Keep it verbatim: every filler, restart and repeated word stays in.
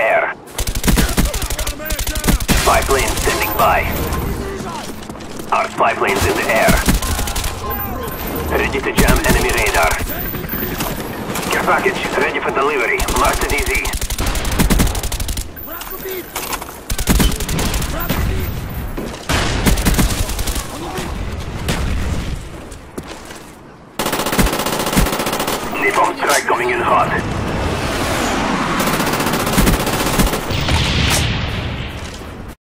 air. Spy plane standing by. Our spy plane's in the air. Ready to jam enemy radar. Care package ready for delivery. Mark the D Z. Napalm strike coming in hot.